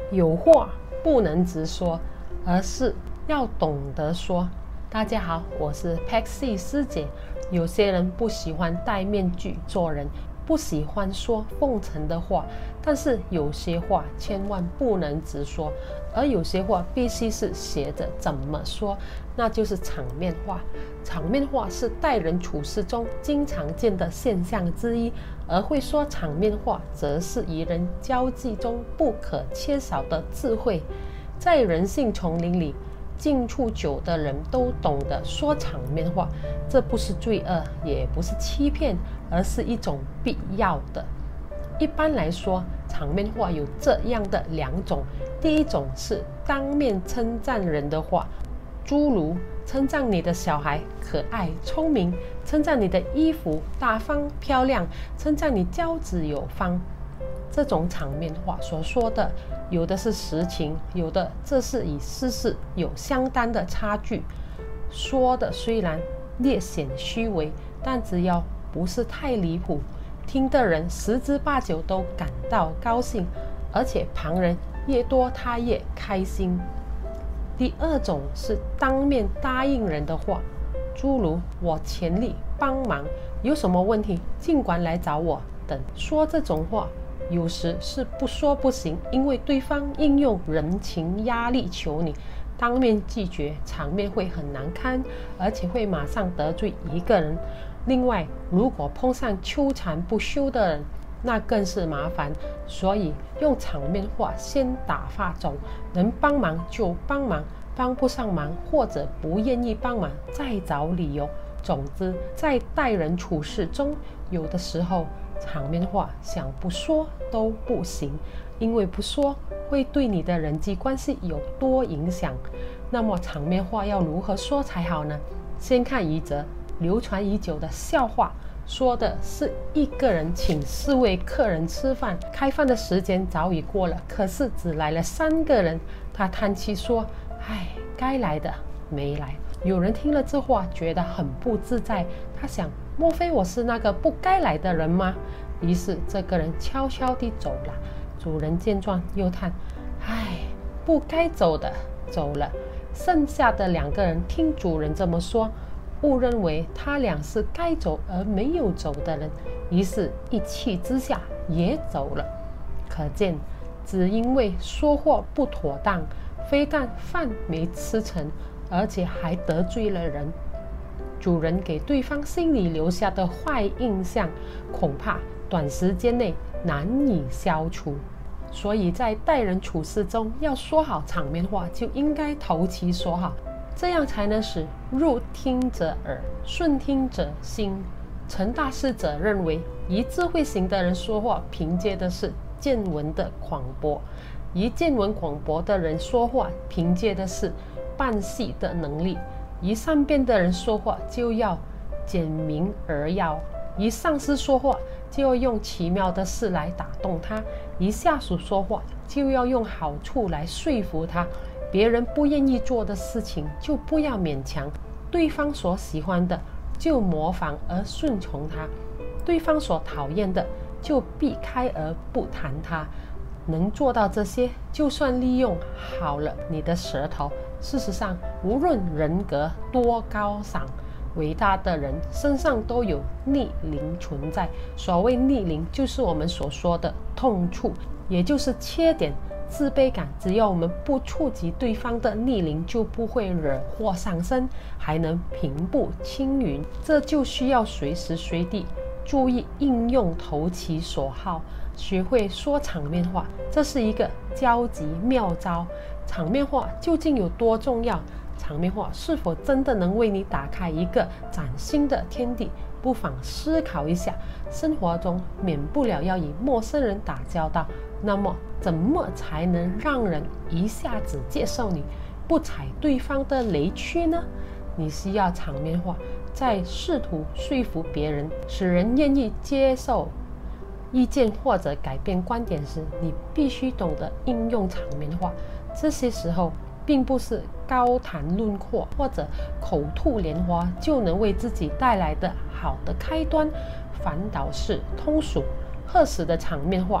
有话不能直说，而是要懂得说。大家好，我是 Paxi 师姐。有些人不喜欢戴面具做人，不喜欢说奉承的话，但是有些话千万不能直说，而有些话必须是学着怎么说，那就是场面话。场面话是待人处事中经常见的现象之一，而会说场面话则是与人交际中不可缺少的智慧。在人性丛林里，近处久的人都懂得说场面话，这不是罪恶，也不是欺骗，而是一种必要的。一般来说，场面话有这样的两种。第一种是当面称赞人的话，诸如称赞你的小孩可爱聪明，称赞你的衣服大方漂亮，称赞你教子有方。这种场面话所说的，有的是实情，有的这是与事实有相当的差距。说的虽然略显虚伪，但只要不是太离谱，听的人十之八九都感到高兴，而且旁人越多他越开心。第二种是当面答应人的话，诸如我全力帮忙，有什么问题尽管来找我等。说这种话有时是不说不行，因为对方应用人情压力求你，当面拒绝，场面会很难堪，而且会马上得罪一个人。另外，如果碰上纠缠不休的人，那更是麻烦。所以用场面话先打发走，能帮忙就帮忙，帮不上忙或者不愿意帮忙再找理由。总之，在待人处事中，有的时候场面话想不说都不行，因为不说会对你的人际关系有多影响。那么场面话要如何说才好呢？先看一则流传已久的笑话，说的是一个人请4位客人吃饭，开饭的时间早已过了，可是只来了3个人。他叹气说：唉，该来的没来。有人听了这话觉得很不自在，他想，莫非我是那个不该来的人吗？于是这个人悄悄地走了。主人见状又叹：唉，不该走的走了。剩下的2个人听主人这么说，误认为他俩是该走而没有走的人，于是一气之下也走了。可见，只因为说话不妥当，非但饭没吃成，而且还得罪了人。主人给对方心里留下的坏印象，恐怕短时间内难以消除。所以在待人处事中，要说好场面话，就应该投其所好，这样才能使入听者耳，顺听者心。成大师者认为，以智慧型的人说话，凭借的是见闻的广博；以见闻广博的人说话，凭借的是办戏的能力；以善辩的人说话，就要简明而要；以上司说话，就要用奇妙的事来打动他；以下属说话，就要用好处来说服他。别人不愿意做的事情就不要勉强，对方所喜欢的就模仿而顺从他，对方所讨厌的就避开而不谈他。能做到这些，就算利用好了你的舌头。事实上，无论人格多高尚，伟大的人身上都有逆鳞存在。所谓逆鳞，就是我们所说的痛处，也就是缺点。自卑感，只要我们不触及对方的逆鳞，就不会惹祸上身，还能平步青云。这就需要随时随地注意应用投其所好，学会说场面话，这是一个交际妙招。场面话究竟有多重要？场面话是否真的能为你打开一个崭新的天地？不妨思考一下。生活中免不了要与陌生人打交道，那么怎么才能让人一下子接受你，不踩对方的雷区呢？你需要场面话，在试图说服别人，使人愿意接受意见或者改变观点时，你必须懂得应用场面话。这些时候并不是高谈论阔或者口吐莲花就能为自己带来的好的开端，反倒是通俗合时的场面话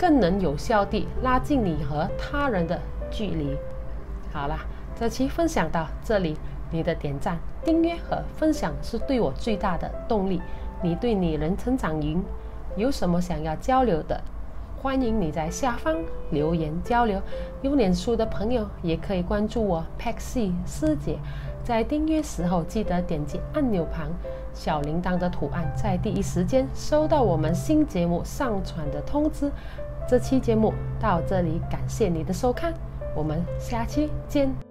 更能有效地拉近你和他人的距离。好啦，这期分享到这里，你的点赞、订阅和分享是对我最大的动力。你对女人成长营有什么想要交流的？欢迎你在下方留言交流。有脸书的朋友也可以关注我 Paxi 师姐，在订阅时候记得点击按钮旁小铃铛的图案，在第一时间收到我们新节目上传的通知。这期节目到这里，感谢你的收看，我们下期见。